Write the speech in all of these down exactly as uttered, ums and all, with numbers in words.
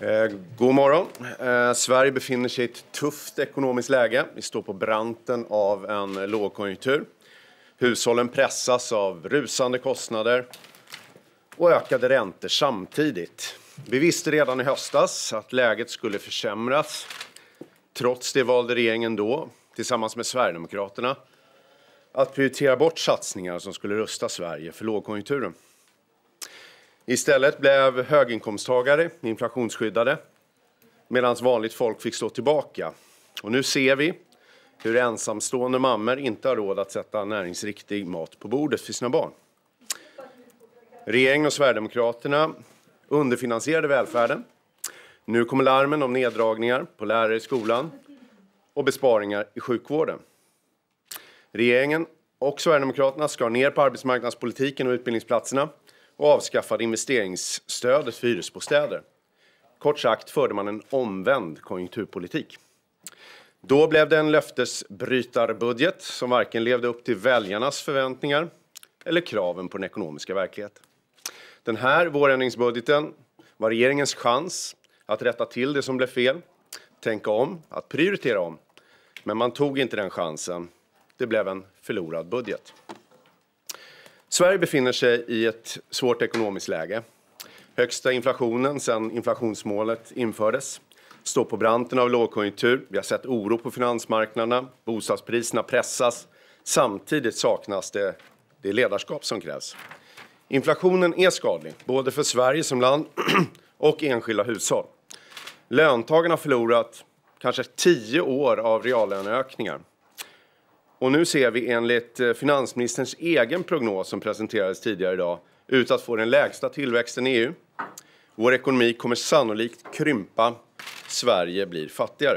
Eh, god morgon. Eh, Sverige befinner sig i ett tufft ekonomiskt läge. Vi står på branten av en lågkonjunktur. Hushållen pressas av rusande kostnader och ökade räntor samtidigt. Vi visste redan i höstas att läget skulle försämras. Trots det valde regeringen då, tillsammans med Sverigedemokraterna, att prioritera bort satsningar som skulle rusta Sverige för lågkonjunkturen. Istället blev höginkomsttagare inflationsskyddade medan vanligt folk fick stå tillbaka. Och nu ser vi hur ensamstående mammor inte har råd att sätta näringsriktig mat på bordet för sina barn. Regeringen och Sverigedemokraterna underfinansierade välfärden. Nu kommer larmen om neddragningar på lärare i skolan och besparingar i sjukvården. Regeringen och Sverigedemokraterna skar ner på arbetsmarknadspolitiken och utbildningsplatserna och avskaffade investeringsstödet för hyresbostäder. Kort sagt förde man en omvänd konjunkturpolitik. Då blev det en löftesbrytarbudget som varken levde upp till väljarnas förväntningar eller kraven på den ekonomiska verkligheten. Den här vårändringsbudgeten var regeringens chans att rätta till det som blev fel, tänka om, att prioritera om. Men man tog inte den chansen. Det blev en förlorad budget. Sverige befinner sig i ett svårt ekonomiskt läge. Högsta inflationen sedan inflationsmålet infördes. Står på branten av lågkonjunktur. Vi har sett oro på finansmarknaderna. Bostadspriserna pressas. Samtidigt saknas det, det ledarskap som krävs. Inflationen är skadlig, både för Sverige som land och enskilda hushåll. Löntagarna har förlorat kanske tio år av reallöneökningar. Och nu ser vi enligt finansministerns egen prognos som presenterades tidigare idag ut att få den lägsta tillväxten i E U. Vår ekonomi kommer sannolikt krympa. Sverige blir fattigare.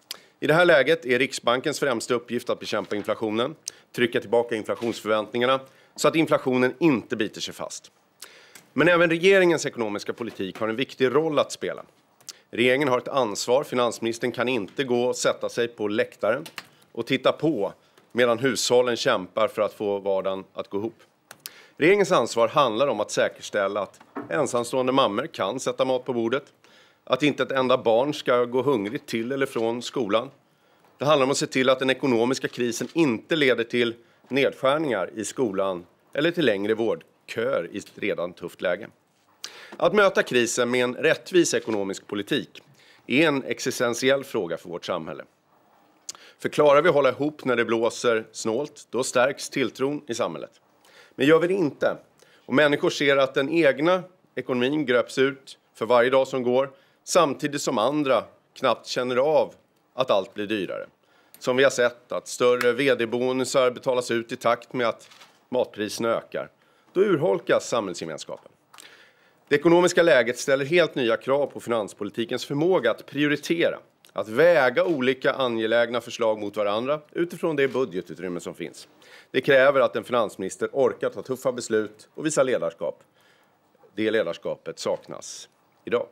I det här läget är Riksbankens främsta uppgift att bekämpa inflationen, trycka tillbaka inflationsförväntningarna så att inflationen inte biter sig fast. Men även regeringens ekonomiska politik har en viktig roll att spela. Regeringen har ett ansvar. Finansministern kan inte gå och sätta sig på läktaren och titta på medan hushållen kämpar för att få vardagen att gå ihop. Regeringens ansvar handlar om att säkerställa att ensamstående mammor kan sätta mat på bordet. Att inte ett enda barn ska gå hungrigt till eller från skolan. Det handlar om att se till att den ekonomiska krisen inte leder till nedskärningar i skolan eller till längre vårdköer i ett redan tufft läge. Att möta krisen med en rättvis ekonomisk politik är en existentiell fråga för vårt samhälle. För klarar vi att hålla ihop när det blåser snålt, då stärks tilltron i samhället. Men gör vi det inte, och människor ser att den egna ekonomin gröps ut för varje dag som går, samtidigt som andra knappt känner av att allt blir dyrare. Som vi har sett att större vd-bonusar betalas ut i takt med att matpriserna ökar. Då urholkas samhällsgemenskapen. Det ekonomiska läget ställer helt nya krav på finanspolitikens förmåga att prioritera. Att väga olika angelägna förslag mot varandra utifrån det budgetutrymme som finns. Det kräver att en finansminister orkar ta tuffa beslut och visa ledarskap. Det ledarskapet saknas idag.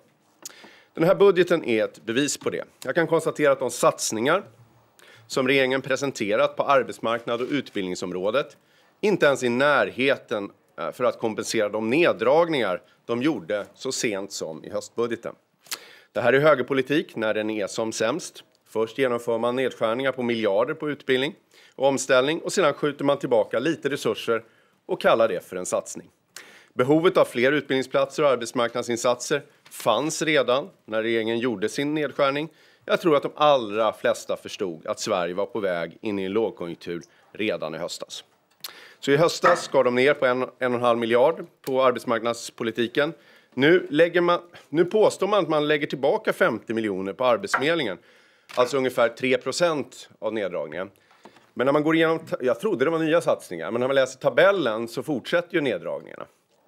Den här budgeten är ett bevis på det. Jag kan konstatera att de satsningar som regeringen presenterat på arbetsmarknad och utbildningsområdet inte ens i närheten för att kompensera de neddragningar de gjorde så sent som i höstbudgeten. Det här är högerpolitik när den är som sämst. Först genomför man nedskärningar på miljarder på utbildning och omställning och sedan skjuter man tillbaka lite resurser och kallar det för en satsning. Behovet av fler utbildningsplatser och arbetsmarknadsinsatser fanns redan när regeringen gjorde sin nedskärning. Jag tror att de allra flesta förstod att Sverige var på väg in i en lågkonjunktur redan i höstas. Så i höstas skar de ner på en, en och en halv miljard på arbetsmarknadspolitiken. Nu, lägger man, nu påstår man att man lägger tillbaka femtio miljoner på Arbetsförmedlingen. Alltså ungefär tre procent av neddragningen. Men när man går igenom, jag trodde det var nya satsningar, men när man läser tabellen så fortsätter ju neddragningarna.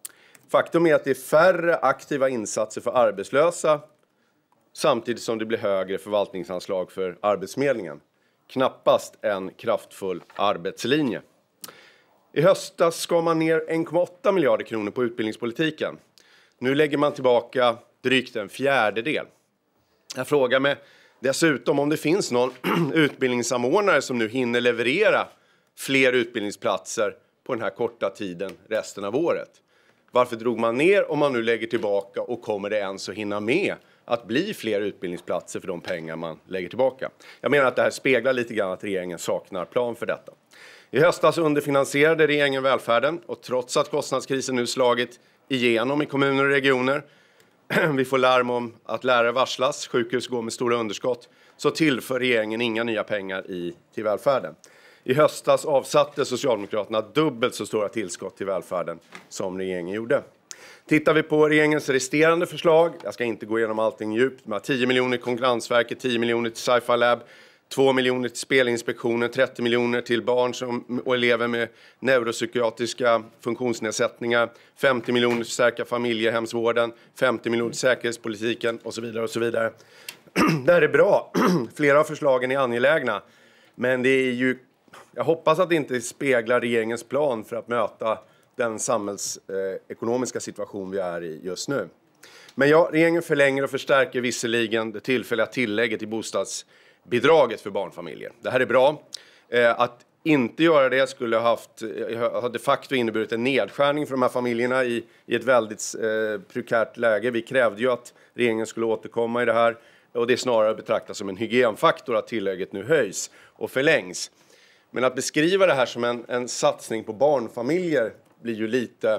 Faktum är att det är färre aktiva insatser för arbetslösa samtidigt som det blir högre förvaltningsanslag för Arbetsförmedlingen. Knappast en kraftfull arbetslinje. I höstas ska man ner en komma åtta miljarder kronor på utbildningspolitiken. Nu lägger man tillbaka drygt en fjärdedel. Jag frågar mig dessutom om det finns någon utbildningssamordnare som nu hinner leverera fler utbildningsplatser på den här korta tiden resten av året. Varför drog man ner om man nu lägger tillbaka och kommer det ens att hinna med att bli fler utbildningsplatser för de pengar man lägger tillbaka. Jag menar att det här speglar lite grann att regeringen saknar plan för detta. I höstas underfinansierade regeringen välfärden och trots att kostnadskrisen nu slagit igenom i kommuner och regioner, vi får larm om att lärare varslas, sjukhus går med stora underskott, så tillför regeringen inga nya pengar i, till välfärden. I höstas avsatte Socialdemokraterna dubbelt så stora tillskott till välfärden som regeringen gjorde. Tittar vi på regeringens resterande förslag, jag ska inte gå igenom allting djupt, med tio miljoner till Konkurrensverket, tio miljoner till Sci-Fi Lab, två miljoner till Spelinspektionen, trettio miljoner till barn som, och elever med neuropsykiatriska funktionsnedsättningar, femtio miljoner till stärka familjehemsvården, femtio miljoner till säkerhetspolitiken och så vidare och så vidare. Det här är bra. Flera av förslagen är angelägna, men det är ju, jag hoppas att det inte speglar regeringens plan för att möta den samhällsekonomiska situation vi är i just nu. Men ja, regeringen förlänger och förstärker visserligen det tillfälliga tillägget i bostadsbidraget för barnfamiljer. Det här är bra. Att inte göra det skulle ha haft, ha de facto inneburit en nedskärning för de här familjerna i, i ett väldigt eh, prekärt läge. Vi krävde ju att regeringen skulle återkomma i det här, och det är snarare betraktas som en hygienfaktor att tillägget nu höjs och förlängs. Men att beskriva det här som en, en satsning på barnfamiljer blir ju lite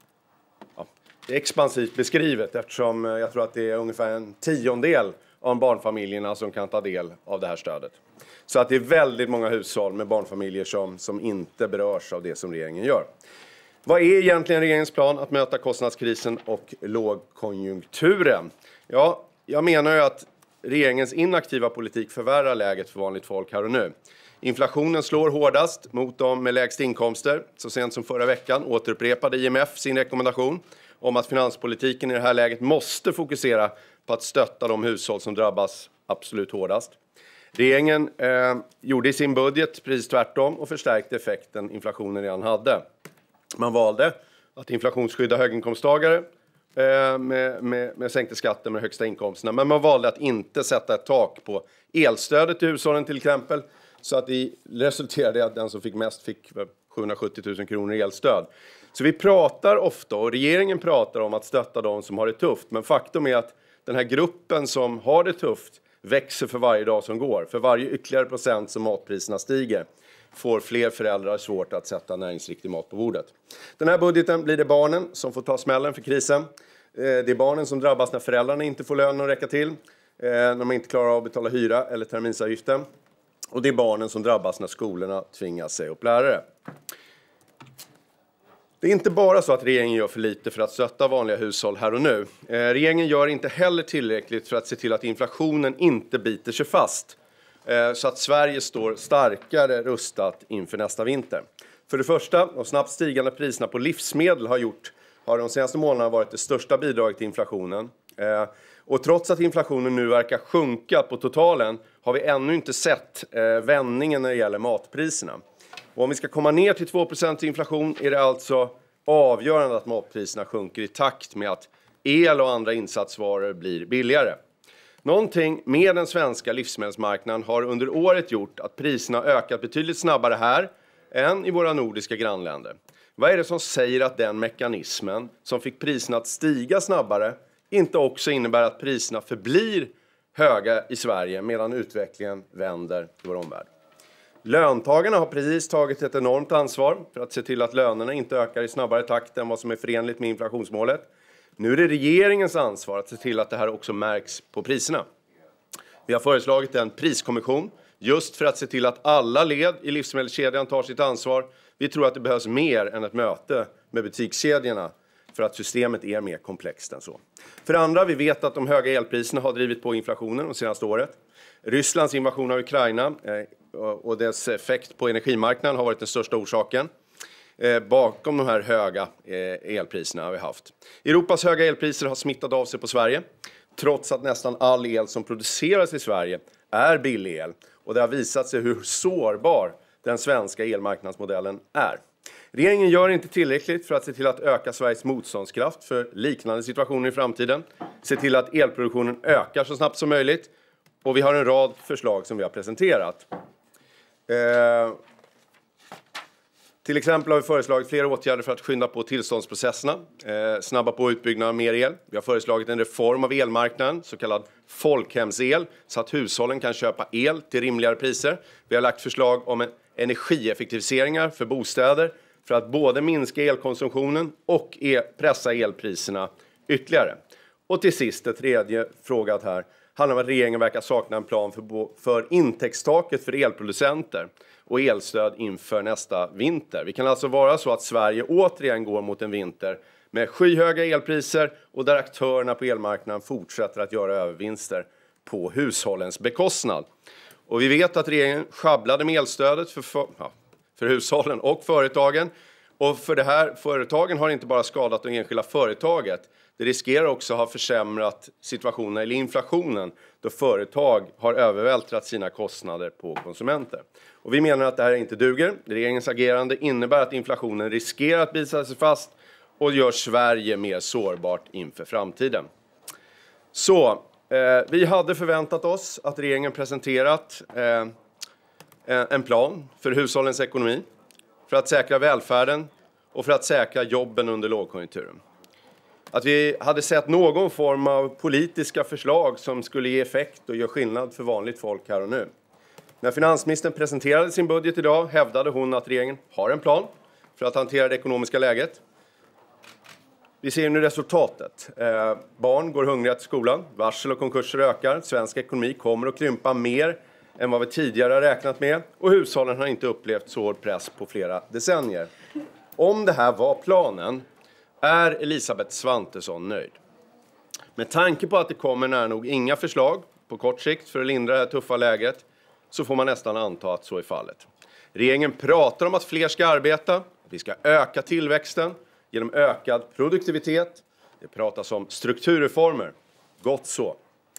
ja, det är expansivt beskrivet, eftersom jag tror att det är ungefär en tiondel av barnfamiljerna som kan ta del av det här stödet. Så att det är väldigt många hushåll med barnfamiljer som, som inte berörs av det som regeringen gör. Vad är egentligen regeringens plan att möta kostnadskrisen och lågkonjunkturen? Ja, jag menar ju att regeringens inaktiva politik förvärrar läget för vanligt folk här och nu. Inflationen slår hårdast mot de med lägst inkomster. Så sent som förra veckan återupprepade I M F sin rekommendation om att finanspolitiken i det här läget måste fokusera på att stötta de hushåll som drabbas absolut hårdast. Regeringen eh, gjorde i sin budget precis tvärtom och förstärkte effekten inflationen redan hade. Man valde att inflationsskydda höginkomsttagare eh, med, med, med sänkta skatter med högsta inkomsterna. Men man valde att inte sätta ett tak på elstödet till hushållen till exempel. Så att det resulterade i att den som fick mest fick sjuhundrasjuttio tusen kronor i elstöd. Så vi pratar ofta, och regeringen pratar om att stötta de som har det tufft. Men faktum är att den här gruppen som har det tufft växer för varje dag som går. För varje ytterligare procent som matpriserna stiger får fler föräldrar svårt att sätta näringsriktig mat på bordet. Den här budgeten blir det barnen som får ta smällen för krisen. Det är barnen som drabbas när föräldrarna inte får lönen att räcka till. När man inte klarar av att betala hyra eller terminsavgiften. Och det är barnen som drabbas när skolorna tvingas säga upp lärare. Det är inte bara så att regeringen gör för lite för att stötta vanliga hushåll här och nu. Eh, regeringen gör inte heller tillräckligt för att se till att inflationen inte biter sig fast. Eh, så att Sverige står starkare rustat inför nästa vinter. För det första, de snabbt stigande priserna på livsmedel har gjort, har de senaste månaderna varit det största bidraget till inflationen. Eh, och trots att inflationen nu verkar sjunka på totalen har vi ännu inte sett eh, vändningen när det gäller matpriserna. Och om vi ska komma ner till två procent inflation är det alltså avgörande att matpriserna sjunker i takt med att el och andra insatsvaror blir billigare. Någonting med den svenska livsmedelsmarknaden har under året gjort att priserna ökat betydligt snabbare här än i våra nordiska grannländer. Vad är det som säger att den mekanismen som fick priserna att stiga snabbare inte också innebär att priserna förblir höga i Sverige medan utvecklingen vänder i vår omvärld? Löntagarna har precis tagit ett enormt ansvar för att se till att lönerna inte ökar i snabbare takt än vad som är förenligt med inflationsmålet. Nu är det regeringens ansvar att se till att det här också märks på priserna. Vi har föreslagit en priskommission just för att se till att alla led i livsmedelskedjan tar sitt ansvar. Vi tror att det behövs mer än ett möte med butikskedjorna för att systemet är mer komplext än så. För det andra, vi vet att de höga elpriserna har drivit på inflationen de senaste året. Rysslands invasion av Ukraina eh, och dess effekt på energimarknaden har varit den största orsaken eh, bakom de här höga eh, elpriserna har vi haft. Europas höga elpriser har smittat av sig på Sverige, trots att nästan all el som produceras i Sverige är billig el. Och det har visat sig hur sårbar den svenska elmarknadsmodellen är. Regeringen gör inte tillräckligt för att se till att öka Sveriges motståndskraft för liknande situationer i framtiden. Se till att elproduktionen ökar så snabbt som möjligt. Och vi har en rad förslag som vi har presenterat. Eh, Till exempel har vi föreslagit flera åtgärder för att skynda på tillståndsprocesserna, eh, snabba på utbyggnaden av mer el. Vi har föreslagit en reform av elmarknaden, så kallad folkhemsel, så att hushållen kan köpa el till rimligare priser. Vi har lagt förslag om en energieffektiviseringar för bostäder för att både minska elkonsumtionen och e- pressa elpriserna ytterligare. Och till sist, det tredje frågat här, handlar om att regeringen verkar sakna en plan för, bo- för intäktstaket för elproducenter och elstöd inför nästa vinter. Vi kan alltså vara så att Sverige återigen går mot en vinter med skyhöga elpriser och där aktörerna på elmarknaden fortsätter att göra övervinster på hushållens bekostnad. Och vi vet att regeringen sjabblade med elstödet för, för, ja, för hushållen och företagen. Och för det här företagen har inte bara skadat de enskilda företaget. Det riskerar också att ha försämrat situationen eller inflationen då företag har övervältrat sina kostnader på konsumenter. Och vi menar att det här inte duger. Regeringens agerande innebär att inflationen riskerar att bita sig fast och gör Sverige mer sårbart inför framtiden. Så eh, vi hade förväntat oss att regeringen presenterat eh, en plan för hushållens ekonomi, för att säkra välfärden och för att säkra jobben under lågkonjunkturen. Att vi hade sett någon form av politiska förslag som skulle ge effekt och göra skillnad för vanligt folk här och nu. När finansministern presenterade sin budget idag hävdade hon att regeringen har en plan för att hantera det ekonomiska läget. Vi ser nu resultatet. Eh, barn går hungriga till skolan, varsel och konkurser ökar, svensk ekonomi kommer att krympa mer än vad vi tidigare har räknat med och hushållen har inte upplevt så hård press på flera decennier. Om det här var planen är Elisabeth Svantesson nöjd. Med tanke på att det kommer nära nog inga förslag på kort sikt för att lindra det här tuffa läget så får man nästan anta att så är fallet. Regeringen pratar om att fler ska arbeta, att vi ska öka tillväxten genom ökad produktivitet. Det pratas om strukturreformer, gott så.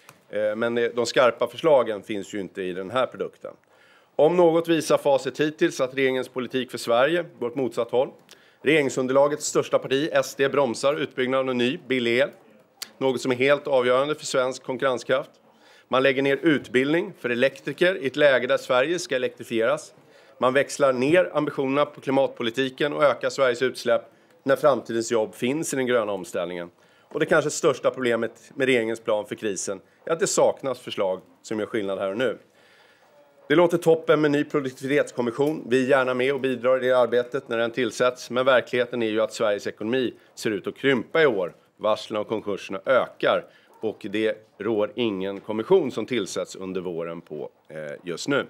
Men de skarpa förslagen finns ju inte i den här produkten. Om något visar facit hittills att regeringens politik för Sverige går åt motsatt håll. Regeringsunderlagets största parti, S D, bromsar utbyggnaden av ny billig el. Något som är helt avgörande för svensk konkurrenskraft. Man lägger ner utbildning för elektriker i ett läge där Sverige ska elektrifieras. Man växlar ner ambitionerna på klimatpolitiken och ökar Sveriges utsläpp när framtidens jobb finns i den gröna omställningen. Och det kanske största problemet med regeringens plan för krisen är att det saknas förslag som gör skillnad här och nu. Det låter toppen med ny produktivitetskommission. Vi är gärna med och bidrar i det arbetet när den tillsätts. Men verkligheten är ju att Sveriges ekonomi ser ut att krympa i år. Varslen och konkurserna ökar. Och det rår ingen kommission som tillsätts under våren på eh, just nu.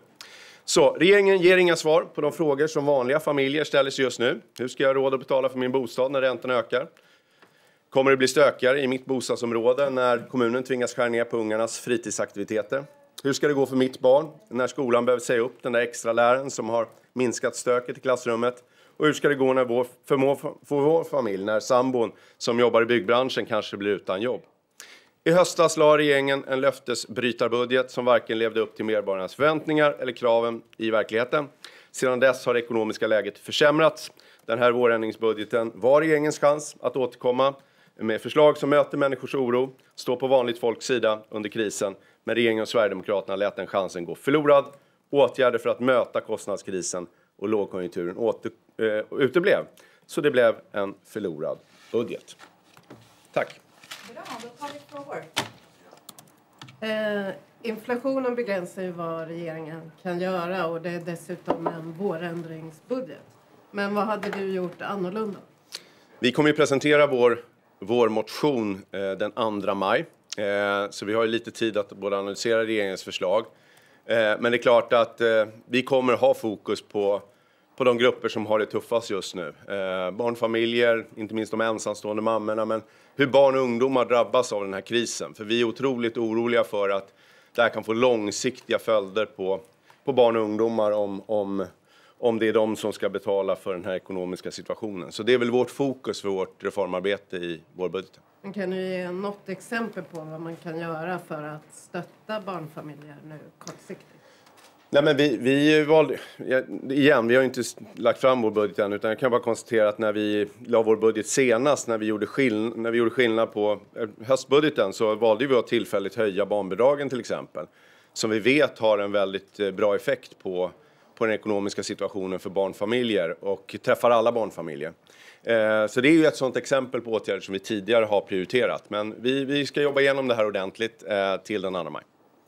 Så regeringen ger inga svar på de frågor som vanliga familjer ställer sig just nu. Hur ska jag ha råd att betala för min bostad när räntan ökar? Kommer det bli stökigare i mitt bostadsområde när kommunen tvingas skära ner på ungarnas fritidsaktiviteter? Hur ska det gå för mitt barn när skolan behöver säga upp den där extra läraren som har minskat stöket i klassrummet? Och hur ska det gå när vår, för, vår, för vår familj när sambon som jobbar i byggbranschen kanske blir utan jobb? I höstas la regeringen en löftesbrytarbudget som varken levde upp till medborgarnas förväntningar eller kraven i verkligheten. Sedan dess har det ekonomiska läget försämrats. Den här vårändringsbudgeten var regeringens chans att återkomma med förslag som möter människors oro, står på vanligt folks sida under krisen. Men regeringen och Sverigedemokraterna lät den chansen gå förlorad. Åtgärder för att möta kostnadskrisen och lågkonjunkturen åter, äh, uteblev. Så det blev en förlorad budget. Tack. Bra, då tar vi frågor. Eh, inflationen begränsar ju vad regeringen kan göra och det är dessutom en vårändringsbudget. Men vad hade du gjort annorlunda? Vi kommer ju presentera vår, vår motion eh, den andra maj. Eh, så vi har ju lite tid att både analysera regeringens förslag. Eh, men det är klart att eh, vi kommer ha fokus på, på de grupper som har det tuffast just nu. Eh, barnfamiljer, inte minst de ensamstående mammorna. Men hur barn och ungdomar drabbas av den här krisen. För vi är otroligt oroliga för att det här kan få långsiktiga följder på, på barn och ungdomar om... om om det är de som ska betala för den här ekonomiska situationen. Så det är väl vårt fokus för vårt reformarbete i vår budget. Men kan du ge något exempel på vad man kan göra för att stötta barnfamiljer nu kortsiktigt? Nej, men vi, vi valde, igen, vi har inte lagt fram vår budget än, utan jag kan bara konstatera att när vi la vår budget senast, när vi gjorde, skill, när vi gjorde skillnad på höstbudgeten, så valde vi att tillfälligt höja barnbidragen till exempel. Som vi vet har en väldigt bra effekt på på den ekonomiska situationen för barnfamiljer och träffar alla barnfamiljer. Eh, så det är ju ett sådant exempel på åtgärder som vi tidigare har prioriterat. Men vi, vi ska jobba igenom det här ordentligt eh, till den andra maj.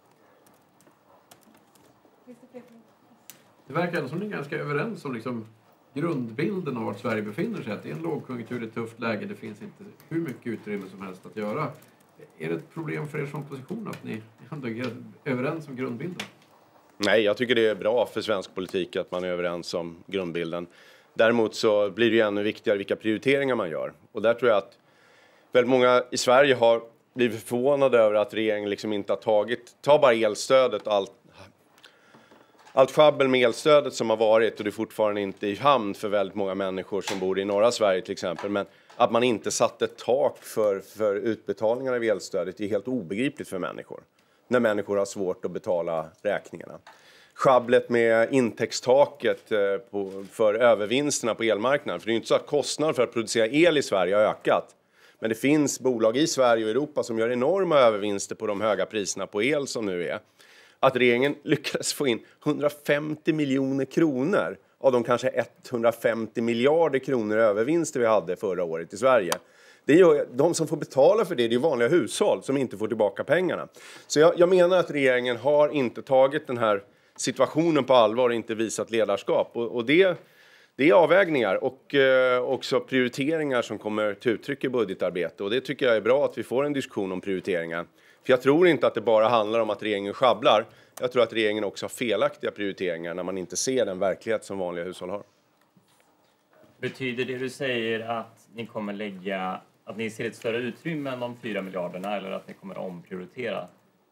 Det verkar ändå som ni är ganska överens om liksom grundbilden av vart Sverige befinner sig. Att det är en lågkonjunktur, ett tufft läge, det finns inte hur mycket utrymme som helst att göra. Är det ett problem för er som opposition att ni ändå är överens om grundbilden? Nej, jag tycker det är bra för svensk politik att man är överens om grundbilden. Däremot så blir det ju ännu viktigare vilka prioriteringar man gör. Och där tror jag att väldigt många i Sverige har blivit förvånade över att regeringen liksom inte har tagit, ta bara elstödet, allt, allt sjabbel med elstödet som har varit, och det är fortfarande inte i hamn för väldigt många människor som bor i norra Sverige till exempel, men att man inte satte ett tak för, för utbetalningarna av elstödet är helt obegripligt för människor. När människor har svårt att betala räkningarna. Schabblet med intäktstaket på, för övervinsterna på elmarknaden. För det är ju inte så att kostnaden för att producera el i Sverige har ökat. Men det finns bolag i Sverige och Europa som gör enorma övervinster på de höga priserna på el som nu är. Att regeringen lyckades få in hundrafemtio miljoner kronor av de kanske etthundrafemtio miljarder kronor övervinster vi hade förra året i Sverige. Det är ju, de som får betala för det, det är vanliga hushåll som inte får tillbaka pengarna. Så jag, jag menar att regeringen har inte tagit den här situationen på allvar och inte visat ledarskap. Och, och det, det är avvägningar och eh, också prioriteringar som kommer till uttryck i budgetarbete. Och det tycker jag är bra att vi får en diskussion om prioriteringar. För jag tror inte att det bara handlar om att regeringen sjabblar. Jag tror att regeringen också har felaktiga prioriteringar när man inte ser den verklighet som vanliga hushåll har. Betyder det du säger att ni kommer lägga, att ni ser ett större utrymme än de fyra miljarderna, eller att ni kommer omprioritera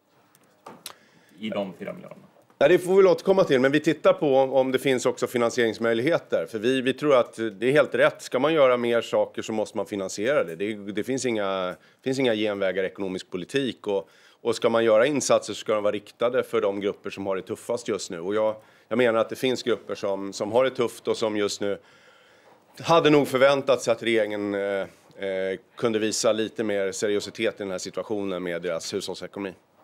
i de fyra miljarderna? Ja, det får vi återkomma till, men vi tittar på om det finns också finansieringsmöjligheter. För vi, vi tror att det är helt rätt. Ska man göra mer saker så måste man finansiera det. Det, det finns, inga, finns inga genvägar i ekonomisk politik. Och, och ska man göra insatser så ska de vara riktade för de grupper som har det tuffast just nu. Och jag, jag menar att det finns grupper som, som har det tufft och som just nu hade nog förväntat sig att regeringen eh, eh, kunde visa lite mer seriositet i den här situationen med deras hushållsekonomi.